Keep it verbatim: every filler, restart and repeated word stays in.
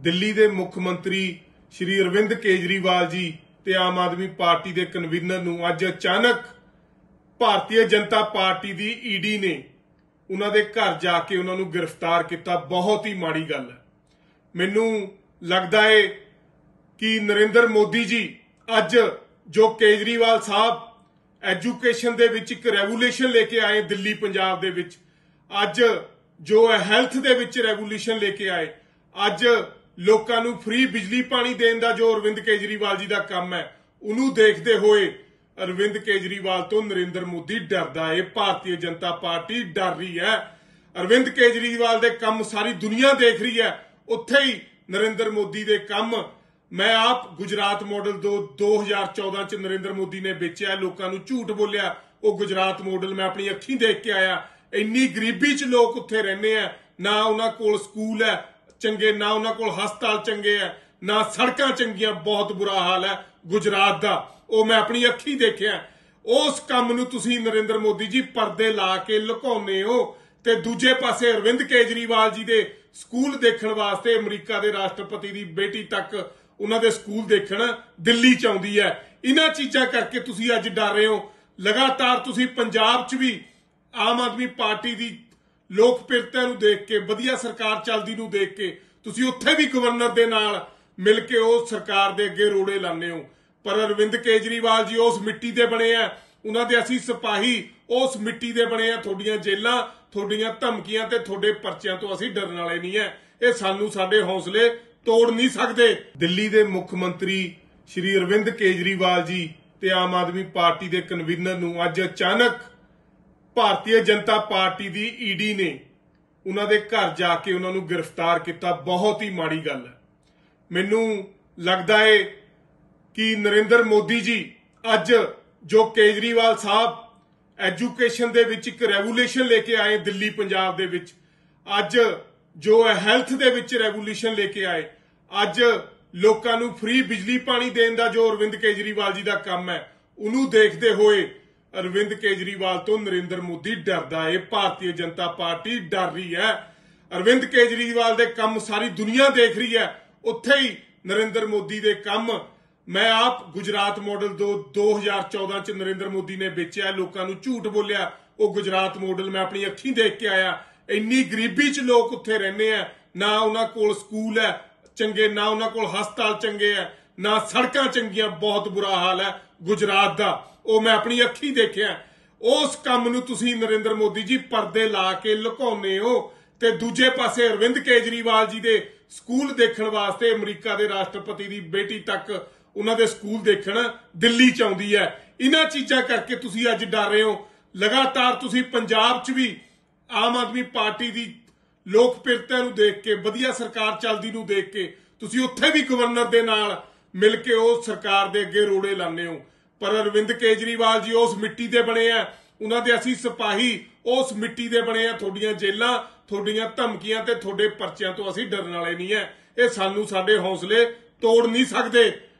दिल्ली के मुख मंत्री श्री अरविंद केजरीवाल जी ते आम आदमी पार्टी के कन्वीनर नूं अज अचानक भारतीय जनता पार्टी की ईडी ने उन्होंने घर जाके उन्होंने गिरफ्तार किया। बहुत ही माड़ी गल है। मैनू लगता है कि नरेंद्र मोदी जी अज जो केजरीवाल साहब एजुकेशन दे विच एक रेवूलेशन लेके आए दिल्ली पंजाब दे विच, अज जो हैल्थ दे विच रेवूलेशन लेके आए, अज लोकां नूं फ्री बिजली पानी देण दा जो अरविंद केजरीवाल जी का काम है, उन्होंने देखते हुए अरविंद केजरीवाल तो नरेंद्र मोदी डरदा है। भारतीय जनता पार्टी डर रही है। अरविंद केजरीवाल दे काम सारी दुनिया देख रही है, उत्थे ही नरेंद्र मोदी दे काम मैं आप गुजरात मॉडल दो दो हजार चौदह च नरेंद्र मोदी ने बेचा, लोगों को झूठ बोलिया। वो गुजरात मॉडल मैं अपनी अखीं देख के आया। इन्नी गरीबी च लोग उत्थे रहने हैं, ना उन्हां कोल स्कूल है चंगे, ना उन्हां कोल हस्पताल चंगे है, ना सड़कां चंगियां। बहुत बुरा हाल है गुजरात का, वो मैं अपनी अखीं देखिया। उस काम नूं तुसीं नरेंद्र मोदी जी परदे ला के लुकाउने हो ते दूजे पासे अरविंद केजरीवाल जी दे स्कूल देखण वास्ते अमरीका दे राष्ट्रपति दी बेटी तक उन्होंने स्कूल देखण दिल्ली च आउंदी है। इन्हां चीज़ां करके तुसीं अज डर रहे हो। लगातार तुसीं पंजाब च भी आम आदमी पार्टी की लोकप्रियता नूं देख के, वधिया सरकार चलदी नूं देख के तुसीं उत्थे भी गवर्नर दे नाल मिल के उस सरकार दे अगे रोड़े लाने हो। पर अरविंद केजरीवाल जी उस मिट्टी दे बने हैं, उन्होंने असीं सिपाही उस मिट्टी दे बने हैं। तुहाडीआं जेलां, तुहाडीआं धमकियां ते तुहाडे परचियां तो असीं डरन वाले नहीं है। ये सानूं साडे हौसले तोड़ नहीं सकते। दिल्ली के मुख मंत्री श्री अरविंद केजरीवाल जी ते आम आदमी पार्टी के कन्वीनर नूं अज अचानक भारतीय जनता पार्टी की ईडी ने उन्होंने घर जाके उन्होंने गिरफ्तार किया। बहुत ही माड़ी गल है। मैनू लगता है कि नरेंद्र मोदी जी अज जो केजरीवाल साहब एजुकेशन दे विच एक रेवूलेशन लेके आए दिल्ली पंजाब दे विच, अज जो हैल्थ दे विच रेवूलेशन लेके आए, अज लोकां नूं फ्री बिजली पानी देण दा जो अरविंद केजरीवाल जी का काम है, उन्होंने देखते हुए अरविंद केजरीवाल तो नरेंद्र मोदी डरदा है। भारतीय जनता पार्टी डर रही है। अरविंद केजरीवाल दे काम सारी दुनिया देख रही है, उत्थे ही नरेंद्र मोदी दे काम मैं आप गुजरात मॉडल दो दो हजार चौदह च नरेंद्र मोदी ने बेचा, लोगों को झूठ बोलिया। वो गुजरात मॉडल मैं अपनी अखीं देख के आया। इन्नी गरीबी च लोग उत्थे रहने हैं, ना उन्हां कोल स्कूल है चंगे, ना उन्हां कोल हस्पताल चंगे है, ना सड़कां चंगियां। बहुत बुरा हाल है गुजरात का, वो मैं अपनी अखीं देखिया। उस काम नूं तुसीं नरेंद्र मोदी जी परदे ला के लुकाउने हो ते दूजे पासे अरविंद केजरीवाल जी दे स्कूल देखण वास्ते अमरीका दे राष्ट्रपति दी बेटी तक उन्होंने स्कूल देखण दिल्ली च आउंदी है। इन्हां चीज़ां करके तुसीं अज डर रहे हो। लगातार तुसीं पंजाब च भी आम आदमी पार्टी की लोकप्रियता नूं देख के, वधिया सरकार चलदी नूं देख के तुसीं उत्थे भी गवर्नर दे नाल मिल के उस सरकार दे अगे रोड़े लाने हो। पर अरविंद केजरीवाल जी उस मिट्टी दे बने हैं, उन्होंने असीं सिपाही उस मिट्टी दे बने हैं। तुहाडीआं जेलां, तुहाडीआं धमकियां ते तुहाडे परचियां तो असीं डरन वाले नहीं है। ये सानूं साडे हौसले तोड़ नहीं सकते।